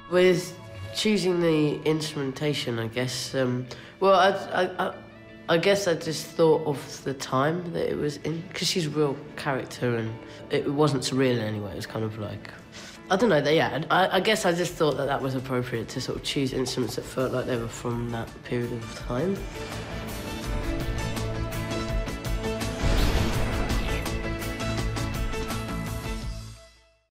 With choosing the instrumentation, I guess, well, I guess I just thought of the time that it was in, because she's a real character and it wasn't surreal in any way. It was kind of like, I don't know, I guess I just thought that that was appropriate to sort of choose instruments that felt like they were from that period of time.